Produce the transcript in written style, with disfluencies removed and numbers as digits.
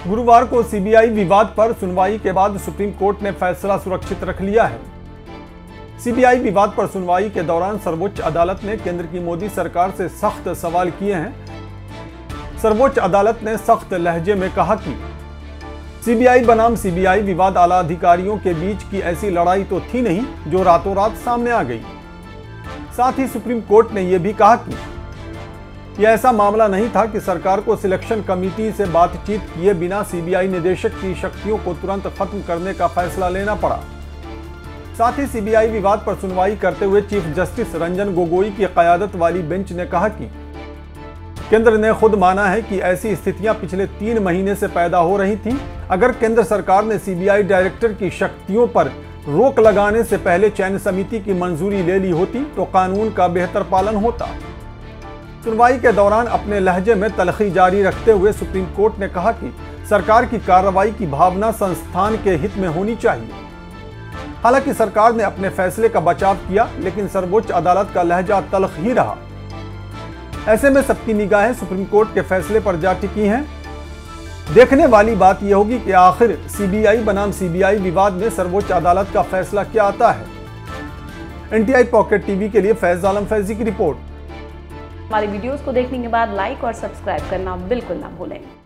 गुरुवार को सीबीआई विवाद पर सुनवाई के बाद सुप्रीम कोर्ट ने फैसला सुरक्षित रख लिया है। सीबीआई विवाद पर सुनवाई के दौरान सर्वोच्च अदालत ने केंद्र की मोदी सरकार से सख्त सवाल किए हैं। सर्वोच्च अदालत ने सख्त लहजे में कहा कि सीबीआई बनाम सीबीआई विवाद आला अधिकारियों के बीच की ऐसी लड़ाई तो थी नहीं जो रातों रात सामने आ गई। साथ ही सुप्रीम कोर्ट ने यह भी कहा कि यह ऐसा मामला नहीं था कि सरकार को सिलेक्शन कमेटी से बातचीत किए बिना सीबीआई निदेशक की शक्तियों को तुरंत खत्म करने का फैसला लेना पड़ा। साथ ही सीबीआई विवाद पर सुनवाई करते हुए चीफ जस्टिस रंजन गोगोई की क़यादत वाली बेंच ने कहा कि केंद्र ने खुद माना है कि ऐसी स्थितियां पिछले 3 महीने से पैदा हो रही थीं। अगर केंद्र सरकार ने सीबीआई डायरेक्टर की शक्तियों पर रोक लगाने से पहले चयन समिति की मंजूरी ले ली होती तो कानून का बेहतर पालन होता। सुनवाई के दौरान अपने लहजे में तलखी जारी रखते हुए सुप्रीम कोर्ट ने कहा कि सरकार की कार्रवाई की भावना संस्थान के हित में होनी चाहिए। हालांकि सरकार ने अपने फैसले का बचाव किया, लेकिन सर्वोच्च अदालत का लहजा तल्ख ही रहा। ऐसे में सबकी निगाहें सुप्रीम कोर्ट के फैसले पर जा टिकी हैं। देखने वाली बात यह होगी कि आखिर सीबीआई बनाम सीबीआई विवाद में सर्वोच्च अदालत का फैसला क्या आता है। एनटीआई पॉकेट टीवी के लिए फैज आलम फैजी की रिपोर्ट। हमारी वीडियोस को देखने के बाद लाइक और सब्सक्राइब करना बिल्कुल ना भूलें।